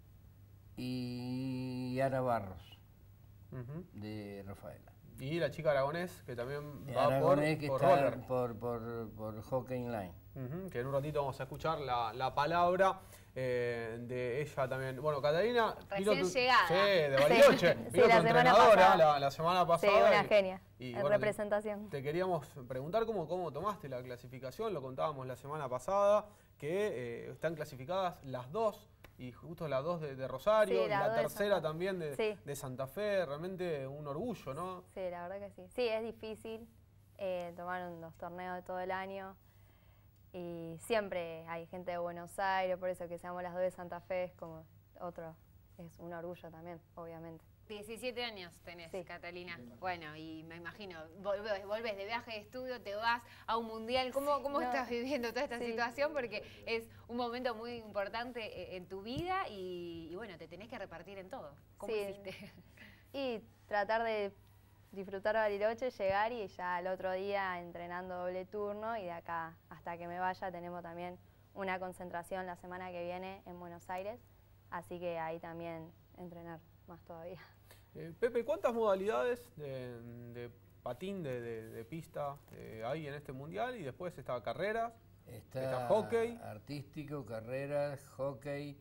y Ara Barros, de Rafaela. Y la chica Aragonés, que también va Aragonés, que por está roller. por hockey inline. Que en un ratito vamos a escuchar la palabra de ella también. Bueno, Catalina... Recién llegada. Sí, de Bariloche. Sí, vino tu entrenadora la semana pasada. Sí, una genia. Y en bueno, representación. Te queríamos preguntar cómo tomaste la clasificación. Lo contábamos la semana pasada, que están clasificadas las dos. Y justo las dos de Rosario, Sí, y la tercera de también de Santa Fe. Realmente un orgullo, ¿no? Sí, la verdad que sí. Sí, es difícil. Tomaron los torneos de todo el año. Y siempre hay gente de Buenos Aires, por eso que seamos las dos de Santa Fe es como otro, es un orgullo también, obviamente. 17 años tenés, sí. Catalina. Bueno, y me imagino, volvés de viaje de estudio, te vas a un mundial. ¿Cómo estás viviendo toda esta situación? Porque es un momento muy importante en tu vida y bueno, te tenés que repartir en todo. ¿Cómo hiciste? Y tratar de disfrutar Bariloche, llegar y ya al otro día entrenando doble turno y de acá hasta que me vaya tenemos también una concentración la semana que viene en Buenos Aires, así que ahí también entrenar más todavía. Pepe, ¿cuántas modalidades de patín de pista hay en este mundial? Y después está carreras, está hockey. Artístico, carreras, hockey,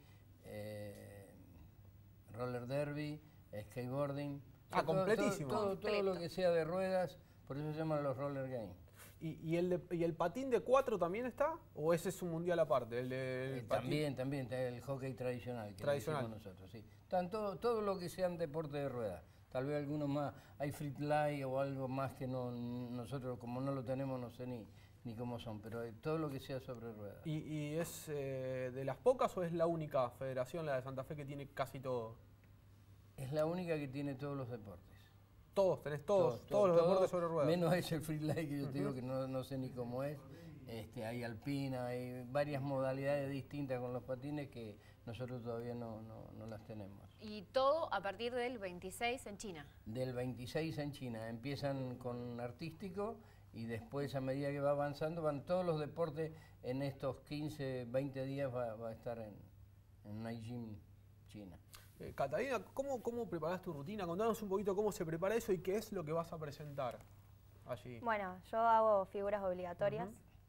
roller derby, skateboarding. Completísimo. Todo lo que sea de ruedas, por eso se llaman los roller games. ¿Y el patín de 4 también está? ¿O ese es un mundial aparte? También, el hockey tradicional. Que tradicional. Nosotros, sí. Todo lo que sean deporte de rueda. Tal vez algunos más, hay free fly o algo más que nosotros como no lo tenemos no sé ni cómo son, pero todo lo que sea sobre ruedas. ¿Y es de las pocas o es la única federación, la de Santa Fe, que tiene casi todo? Es la única que tiene todos los deportes. Tenés todos los deportes sobre ruedas. Menos ese free fly que yo te digo que no sé ni cómo es. Hay alpina, hay varias modalidades distintas con los patines que nosotros todavía no las tenemos. Y todo a partir del 26 en China. Del 26 en China. Empiezan con artístico y después a medida que va avanzando van todos los deportes. En estos 15, 20 días va a estar en Nanjing, China. Catalina, ¿cómo preparás tu rutina? Contanos un poquito cómo se prepara eso y qué es lo que vas a presentar allí. Bueno, yo hago figuras obligatorias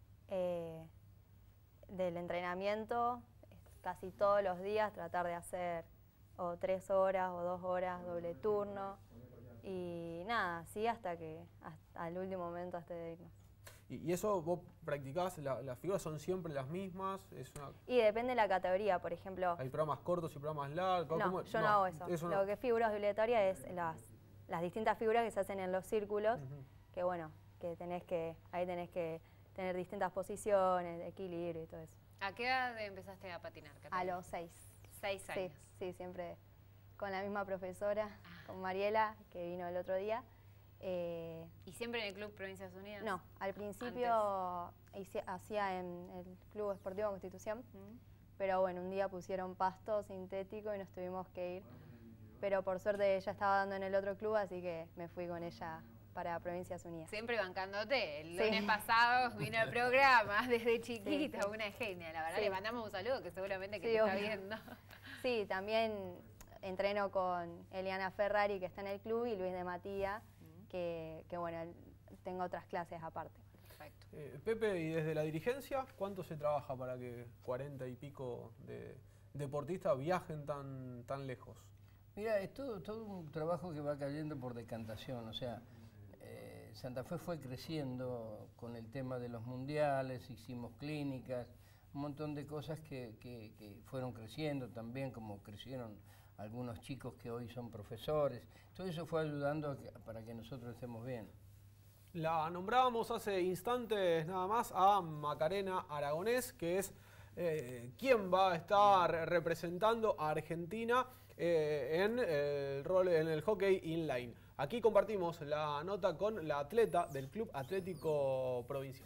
del entrenamiento, casi todos los días tratar de hacer o 3 horas o 2 horas, doble turno y nada, así hasta el último momento hasta de irnos. ¿Y eso vos practicás? ¿Las figuras son siempre las mismas? Y depende de la categoría, por ejemplo. ¿Hay programas cortos y programas largos? No, yo no hago eso. Lo que es figuras obligatorias es las distintas figuras que se hacen en los círculos, que bueno, ahí tenés que tener distintas posiciones, de equilibrio y todo eso. ¿A qué edad empezaste a patinar, Catalina? A los 6. 6 años. Sí, siempre con la misma profesora, con Mariela, que vino el otro día. ¿Y siempre en el Club Provincias Unidas? No, al principio hacía en el Club Esportivo Constitución, pero bueno, un día pusieron pasto sintético y nos tuvimos que ir. Pero por suerte ella estaba dando en el otro club, así que me fui con ella para Provincias Unidas. Siempre bancándote. El lunes pasado vino al programa desde chiquita, una genia. La verdad, le mandamos un saludo que seguramente que te está viendo. Sí, también entreno con Eliana Ferrari, que está en el club, y Luis de Matía, que bueno, tengo otras clases aparte. Perfecto. Pepe, y desde la dirigencia, ¿cuánto se trabaja para que 40 y pico de deportistas viajen tan lejos? Mira, es todo un trabajo que va cayendo por decantación, o sea, Santa Fe fue creciendo con el tema de los mundiales, hicimos clínicas, un montón de cosas que fueron creciendo también, como crecieron algunos chicos que hoy son profesores. Todo eso fue ayudando para que nosotros estemos bien. La nombrábamos hace instantes nada más a Macarena Aragonés, que es quien va a estar representando a Argentina en el hockey inline. Aquí compartimos la nota con la atleta del Club Atlético Provincial.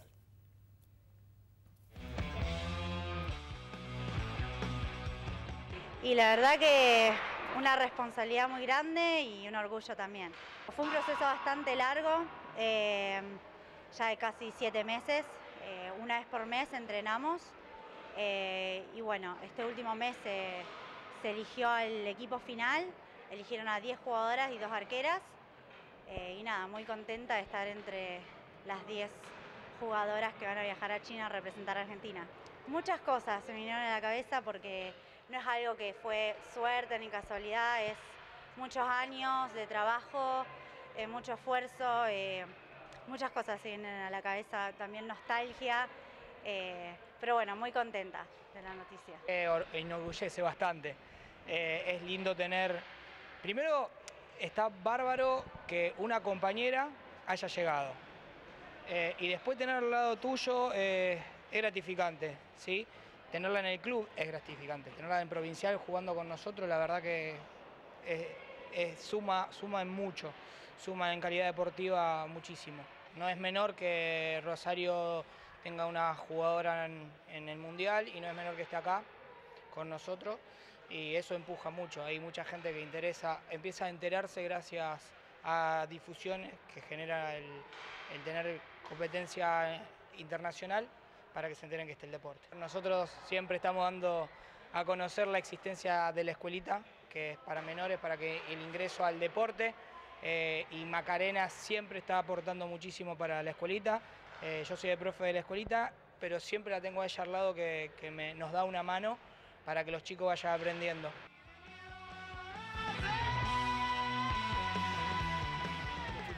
Y la verdad que una responsabilidad muy grande y un orgullo también. Fue un proceso bastante largo, ya de casi 7 meses, una vez por mes entrenamos y bueno, este último mes se eligió el equipo final, eligieron a 10 jugadoras y 2 arqueras y nada, muy contenta de estar entre las 10 jugadoras que van a viajar a China a representar a Argentina. Muchas cosas se me vinieron a la cabeza porque no es algo que fue suerte ni casualidad, es muchos años de trabajo, mucho esfuerzo, muchas cosas se vienen a la cabeza, también nostalgia, pero bueno, muy contenta de la noticia. Enorgullece bastante, es lindo tener, primero está bárbaro que una compañera haya llegado y después tener al lado tuyo es gratificante, ¿sí? Tenerla en el club es gratificante, tenerla en provincial jugando con nosotros, la verdad que suma en mucho, suma en calidad deportiva muchísimo. No es menor que Rosario tenga una jugadora en el Mundial y no es menor que esté acá con nosotros y eso empuja mucho. Hay mucha gente que empieza a enterarse gracias a difusiones que genera el tener competencia internacional, para que se enteren que está el deporte. Nosotros siempre estamos dando a conocer la existencia de la escuelita, que es para menores, para que el ingreso al deporte, y Macarena siempre está aportando muchísimo para la escuelita. Yo soy el profe de la escuelita, pero siempre la tengo a ella al lado que nos da una mano para que los chicos vayan aprendiendo.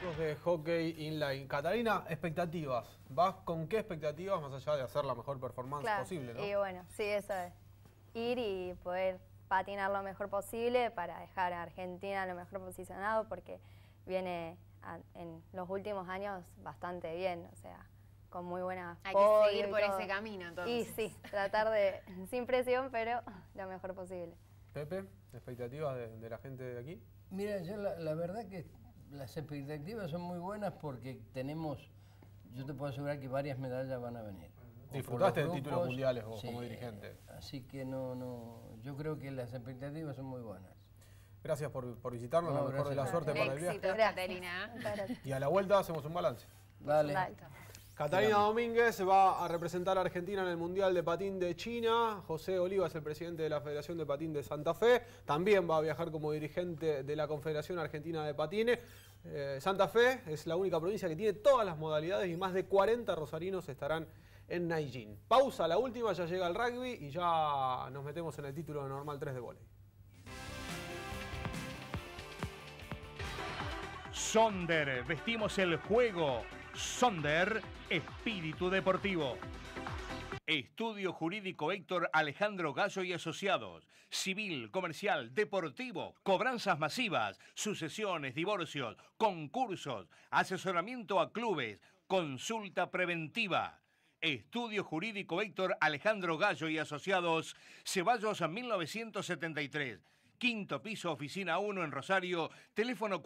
Sos de hockey inline. Catalina, expectativas. ¿Vas con qué expectativas más allá de hacer la mejor performance posible, ¿no? Y bueno, sí, eso es. Ir y poder patinar lo mejor posible para dejar a Argentina lo mejor posicionado, porque viene en los últimos años bastante bien, o sea, con muy buena Hay que seguir por ese camino, entonces. Y sí, tratar de, sin presión, pero lo mejor posible. Pepe, expectativas de la gente de aquí. Mira, yo la verdad que las expectativas son muy buenas porque tenemos, yo te puedo asegurar que varias medallas van a venir. Disfrutaste de títulos mundiales vos como dirigente. Así que yo creo que las expectativas son muy buenas. Gracias por visitarnos, la mejor de la suerte para el viaje. Catalina. Y a la vuelta hacemos un balance. Dale. Catalina Domínguez va a representar a Argentina en el Mundial de Patín de China. José Oliva es el presidente de la Federación de Patín de Santa Fe. También va a viajar como dirigente de la Confederación Argentina de Patines. Santa Fe es la única provincia que tiene todas las modalidades y más de 40 rosarinos estarán en Nanjing. Pausa, la última, ya llega el rugby y ya nos metemos en el título de Normal 3 de vóley. Sonder, vestimos el juego. Sonder, espíritu deportivo. Estudio Jurídico Héctor Alejandro Gallo y Asociados. Civil, comercial, deportivo, cobranzas masivas, sucesiones, divorcios, concursos, asesoramiento a clubes, consulta preventiva. Estudio Jurídico Héctor Alejandro Gallo y Asociados, Ceballos 1973. Quinto piso, oficina 1 en Rosario, teléfono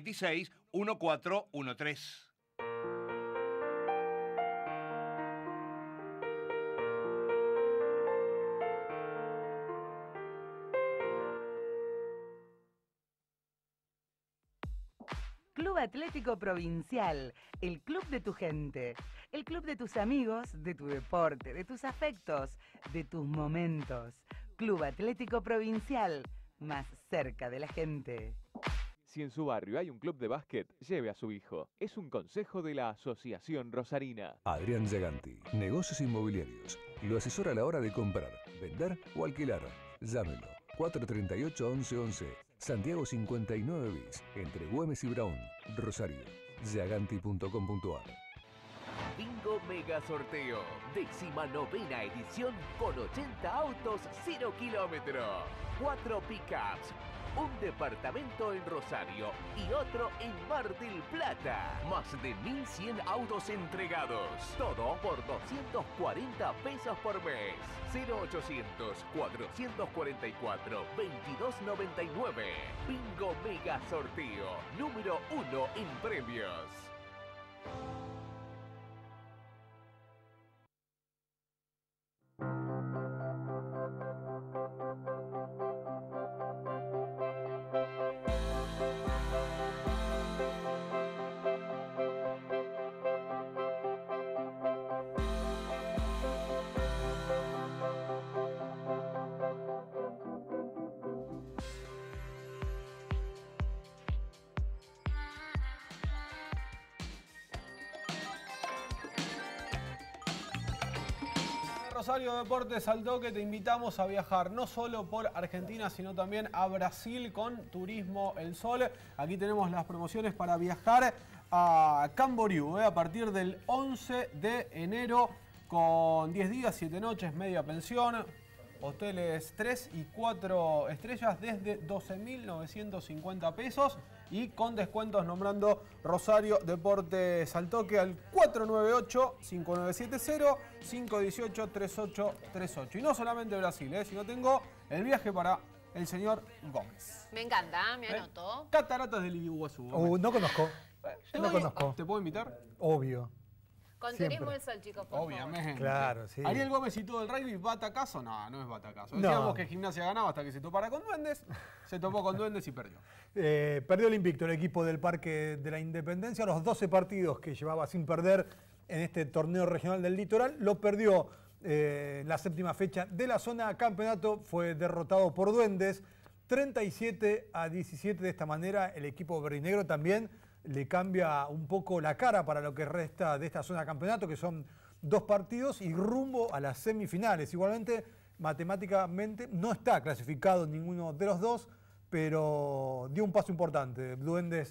426-1413. Club Atlético Provincial, el club de tu gente, el club de tus amigos, de tu deporte, de tus afectos, de tus momentos. Club Atlético Provincial, más cerca de la gente. Si en su barrio hay un club de básquet, lleve a su hijo. Es un consejo de la Asociación Rosarina. Adrián Zaganti, negocios inmobiliarios. Lo asesora a la hora de comprar, vender o alquilar. Llámelo. 438-1111. Santiago 59 bis. Entre Güemes y Brown. Rosario. Zaganti.com.ar. Bingo Mega Sorteo. 19ª edición con 80 autos 0 kilómetros. 4 pickups. Un departamento en Rosario y otro en Mar del Plata. Más de 1.100 autos entregados. Todo por 240 pesos por mes. 0800-444-2299. Bingo Mega Sorteo. Número 1 en premios. Rosario Deportes al Toque, te invitamos a viajar no solo por Argentina, sino también a Brasil con Turismo El Sol. Aquí tenemos las promociones para viajar a Camboriú, a partir del 11 de enero con 10 días, 7 noches, media pensión. Hoteles 3 y 4 estrellas desde 12.950 pesos y con descuentos nombrando Rosario Deportes al Toque al 498-5970-518-3838. Y no solamente Brasil, sino tengo el viaje para el señor Gómez. Me encanta, me anoto. Cataratas del Iguazú. No conozco. No conozco. ¿Te puedo invitar? Obvio. Con Siempre. Turismo El Sol, chicos, por Obviamente. favor. Claro, sí. Ariel Gómez y todo el rugby, ¿batacazo? No, no es batacazo. No. Decíamos que Gimnasia ganaba hasta que se topara con Duendes. Se topó con Duendes y perdió. Perdió el invicto el equipo del Parque de la Independencia. Los 12 partidos que llevaba sin perder en este torneo regional del Litoral, lo perdió en la séptima fecha de la zona campeonato. Fue derrotado por Duendes, 37-17. De esta manera el equipo verdinegro también le cambia un poco la cara para lo que resta de esta zona de campeonato, que son 2 partidos y rumbo a las semifinales. Igualmente, matemáticamente no está clasificado ninguno de los dos, pero dio un paso importante. Duendes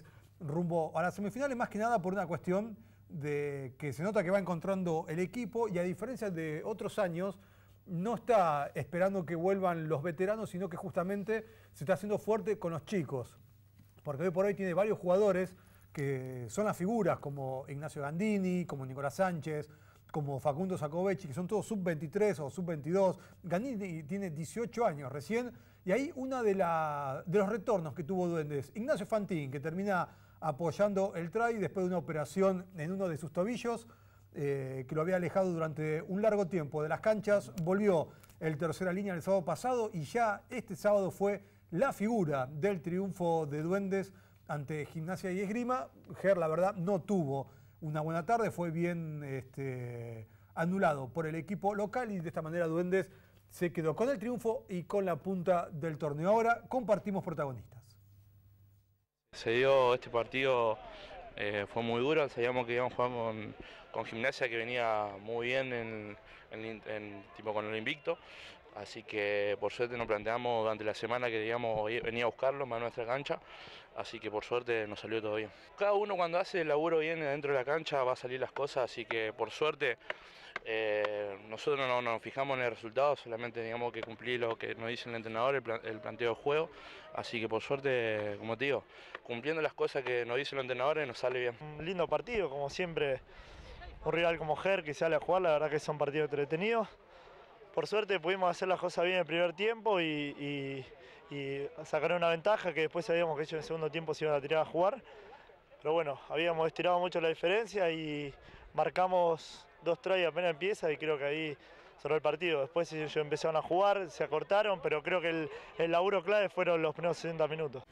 rumbo a las semifinales, más que nada por una cuestión de que se nota que va encontrando el equipo y a diferencia de otros años, no está esperando que vuelvan los veteranos, sino que justamente se está haciendo fuerte con los chicos. Porque hoy por hoy tiene varios jugadores que son las figuras, como Ignacio Gandini, como Nicolás Sánchez, como Facundo Sacovecchi, que son todos sub-23 o sub-22. Gandini tiene 18 años recién, y ahí uno de los retornos que tuvo Duendes, Ignacio Fantín, que termina apoyando el try después de una operación en uno de sus tobillos, que lo había alejado durante un largo tiempo de las canchas, volvió el tercera línea el sábado pasado y ya este sábado fue la figura del triunfo de Duendes ante Gimnasia y Esgrima. Ger, la verdad, no tuvo una buena tarde, fue bien anulado por el equipo local y de esta manera Duendes se quedó con el triunfo y con la punta del torneo. Ahora compartimos protagonistas. Se dio este partido, fue muy duro, sabíamos que íbamos a jugar con Gimnasia, que venía muy bien tipo con el invicto, así que por suerte nos planteamos durante la semana que digamos venía a buscarlo más a nuestra cancha, así que por suerte nos salió todo bien. Cada uno cuando hace el laburo bien dentro de la cancha va a salir las cosas, así que por suerte nosotros no nos fijamos en el resultado, solamente digamos que cumplir lo que nos dice el entrenador, el planteo de juego, así que por suerte, como te digo, cumpliendo las cosas que nos dicen los entrenadores nos sale bien. Un lindo partido, como siempre, un rival como Ger que sale a jugar, la verdad que son partidos entretenidos. Por suerte pudimos hacer las cosas bien en el primer tiempo y sacar una ventaja que después sabíamos que ellos en el segundo tiempo se iban a tirar a jugar. Pero bueno, habíamos estirado mucho la diferencia y marcamos 2 tries apenas empieza y creo que ahí cerró el partido. Después ellos empezaron a jugar, se acortaron, pero creo que el laburo clave fueron los primeros 60 minutos.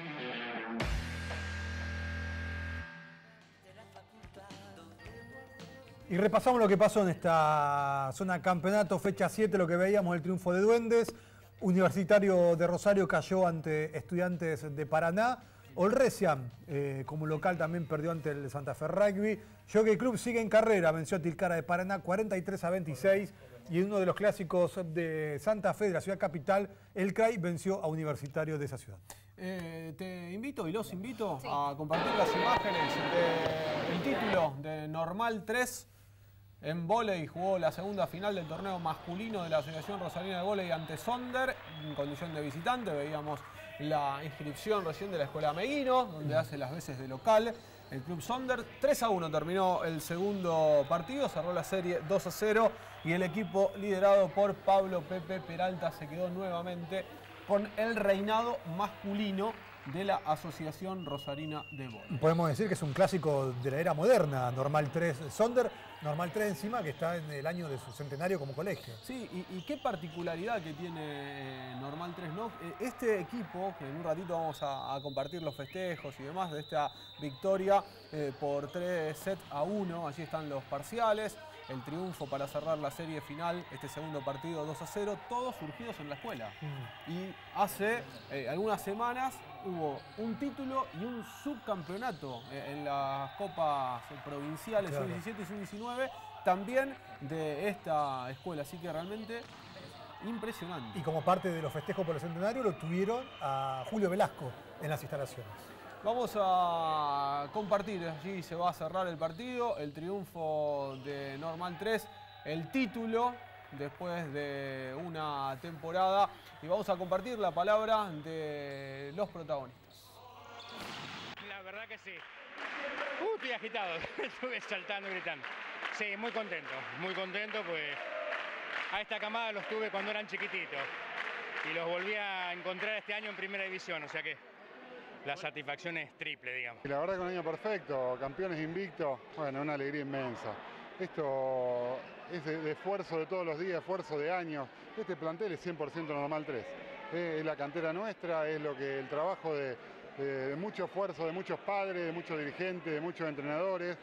Y repasamos lo que pasó en esta zona campeonato, fecha 7, lo que veíamos, el triunfo de Duendes. Universitario de Rosario cayó ante Estudiantes de Paraná. Olresia, como local, también perdió ante el Santa Fe Rugby. Jockey Club sigue en carrera, venció a Tilcara de Paraná 43-26. Y en uno de los clásicos de Santa Fe, de la ciudad capital, el CRAI venció a Universitario de esa ciudad. Te invito y los invito a compartir las imágenes del título de Normal 3. En vóley jugó la segunda final del torneo masculino de la Asociación Rosarina de Vóley ante Sonder, en condición de visitante. Veíamos la inscripción recién de la Escuela Meguino, donde hace las veces de local el Club Sonder. 3-1 terminó el segundo partido, cerró la serie 2-0 y el equipo liderado por Pablo Pepe Peralta se quedó nuevamente con el reinado masculino de la Asociación Rosarina de Vóley. Podemos decir que es un clásico de la era moderna, Normal 3 Sonder, Normal 3 encima que está en el año de su centenario como colegio. Sí, y qué particularidad que tiene Normal 3, ¿no? Este equipo, que en un ratito vamos a compartir los festejos y demás de esta victoria por 3-1, allí están los parciales, el triunfo para cerrar la serie final, este segundo partido 2-0, todos surgidos en la escuela. Y hace algunas semanas hubo un título y un subcampeonato en las copas provinciales sub-17 y sub-19, también de esta escuela, así que realmente impresionante. Y como parte de los festejos por el centenario lo tuvieron a Julio Velasco en las instalaciones. Vamos a compartir, allí se va a cerrar el partido, el triunfo de Normal 3, el título después de una temporada y vamos a compartir la palabra de los protagonistas. La verdad que sí. Estoy agitado, estuve saltando y gritando. Sí, muy contento pues a esta camada los tuve cuando eran chiquititos y los volví a encontrar este año en primera división, o sea que la satisfacción es triple, digamos. La verdad que un año perfecto, campeones invictos, bueno, una alegría inmensa. Esto es de esfuerzo de todos los días, esfuerzo de años. Este plantel es 100% Normal 3. Es la cantera nuestra, es lo que el trabajo de mucho esfuerzo, de muchos padres, de muchos dirigentes, de muchos entrenadores.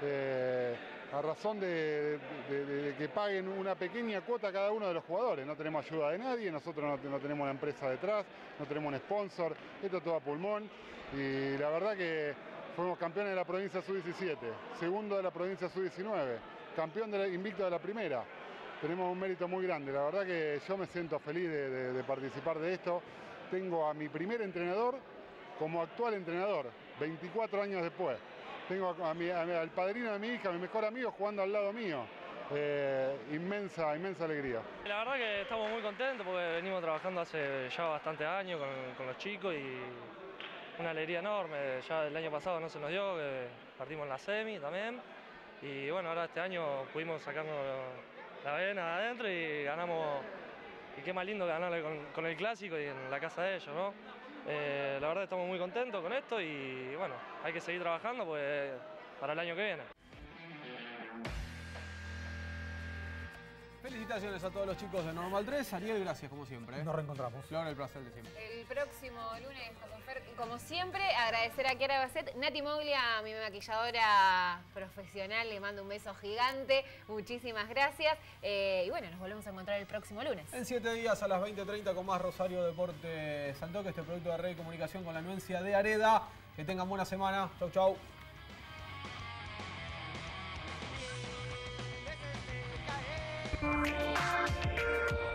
A razón de que paguen una pequeña cuota a cada uno de los jugadores. No tenemos ayuda de nadie, nosotros no tenemos una empresa detrás, no tenemos un sponsor, esto es todo a pulmón. Y la verdad que fuimos campeones de la provincia sub-17, segundo de la provincia sub-19, campeón invicto de la primera. Tenemos un mérito muy grande, la verdad que yo me siento feliz de participar de esto. Tengo a mi primer entrenador como actual entrenador 24 años después. Tengo al padrino de mi hija, mi mejor amigo, jugando al lado mío. Inmensa alegría. La verdad que estamos muy contentos porque venimos trabajando hace ya bastantes años con los chicos y una alegría enorme. Ya el año pasado no se nos dio, partimos en la semi también. Y bueno, ahora este año pudimos sacarnos la vena de adentro y ganamos. Y qué más lindo ganarle con el clásico y en la casa de ellos, ¿no? La verdad estamos muy contentos con esto y bueno, hay que seguir trabajando pues, para el año que viene. Felicitaciones a todos los chicos de Normal 3. Ariel, gracias como siempre. Nos reencontramos. Flor, el placer de siempre. El próximo lunes, como siempre, agradecer a Kiara Basset, Nati Moglia, mi maquilladora profesional, le mando un beso gigante. Muchísimas gracias. Y bueno, nos volvemos a encontrar el próximo lunes. En 7 días a las 20:30 con más Rosario Deporte Santoque, este producto de Red de Comunicación con la anuencia de Areda. Que tengan buena semana. Chau, chau. Yeah.